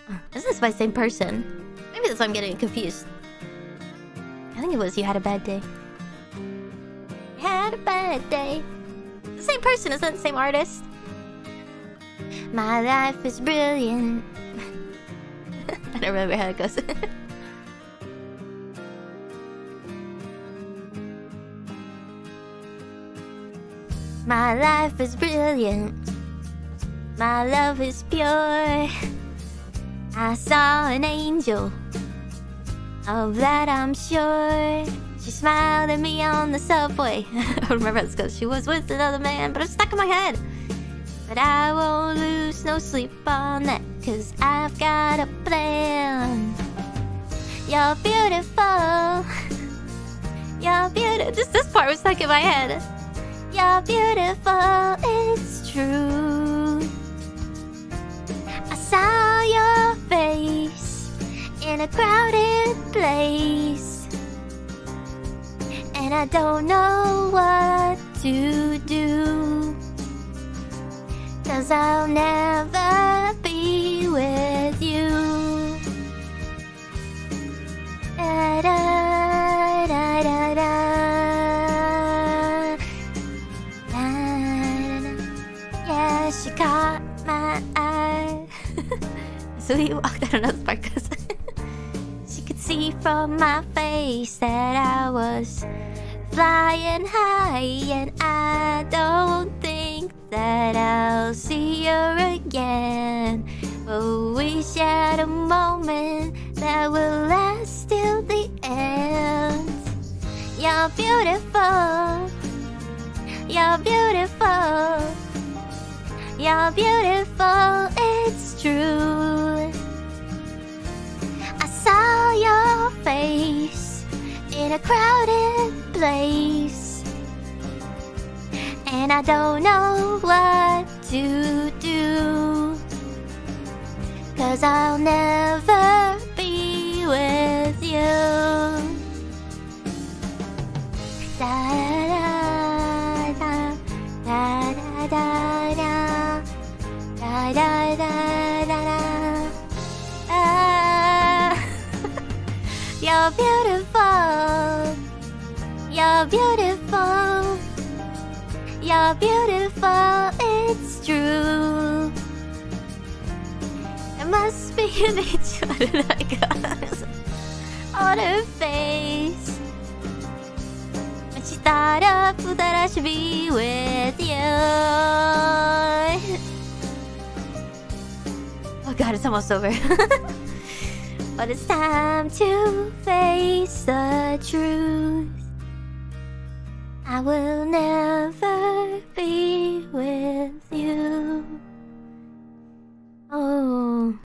Is this my same person? Maybe that's why I'm getting confused. I think it was You Had a Bad Day. Had a bad day. The same person, isn't it? The same artist. My life is brilliant. I don't remember how it goes. My life is brilliant. My love is pure. I saw an angel. Of that I'm sure. She smiled at me on the subway. I don't remember how this goes. She was with another man, but it's stuck in my head. But I won't lose no sleep on that, 'cause I've got a plan. You're beautiful. You're beautiful. Just this part was stuck in my head. You're beautiful, it's true. I saw your face in a crowded place, and I don't know what to do, 'cause I'll never be with you. Da, da, da, da, da. Yeah, she caught my eye. So he walked out another part because she could see from my face that I was flying high, and I don't think that I'll see her again. But we shared a moment that will last till the end. You're beautiful. You're beautiful. You're beautiful, it's true. I saw your face in a crowded place, and I don't know what to do, 'cause I'll never be with you. Da da da da da da da da da da da da. You're beautiful. You're beautiful. You're beautiful, it's true. It must be an angel that got on her face when she thought of that I should be with you. Oh god, it's almost over. But it's time to face the truth. I will never be with